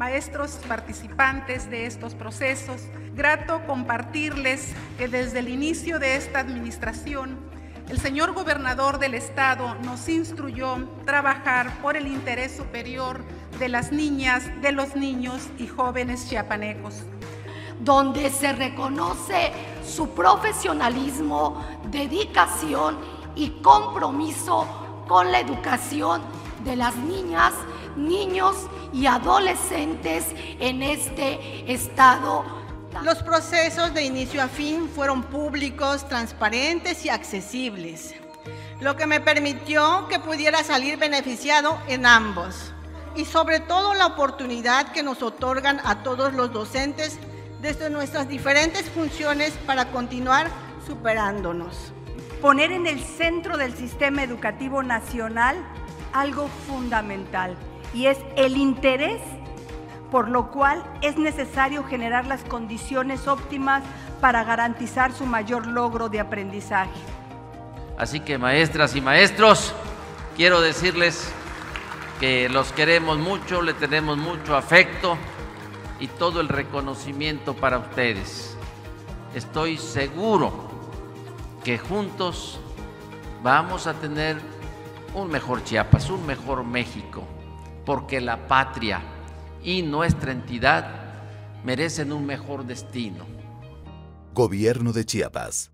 maestros participantes de estos procesos. Grato compartirles que desde el inicio de esta administración, el señor gobernador del estado nos instruyó trabajar por el interés superior de las niñas, de los niños y jóvenes chiapanecos, donde se reconoce su profesionalismo, dedicación y compromiso con la educación de las niñas, niños y adolescentes en este estado. Los procesos de inicio a fin fueron públicos, transparentes y accesibles, lo que me permitió que pudiera salir beneficiado en ambos, y sobre todo la oportunidad que nos otorgan a todos los docentes desde nuestras diferentes funciones para continuar superándonos. Poner en el centro del sistema educativo nacional algo fundamental, y es el interés, por lo cual es necesario generar las condiciones óptimas para garantizar su mayor logro de aprendizaje. Así que, maestras y maestros, quiero decirles que los queremos mucho, le tenemos mucho afecto y todo el reconocimiento para ustedes. Estoy seguro que juntos vamos a tener un mejor Chiapas, un mejor México, porque la patria y nuestra entidad merecen un mejor destino. Gobierno de Chiapas.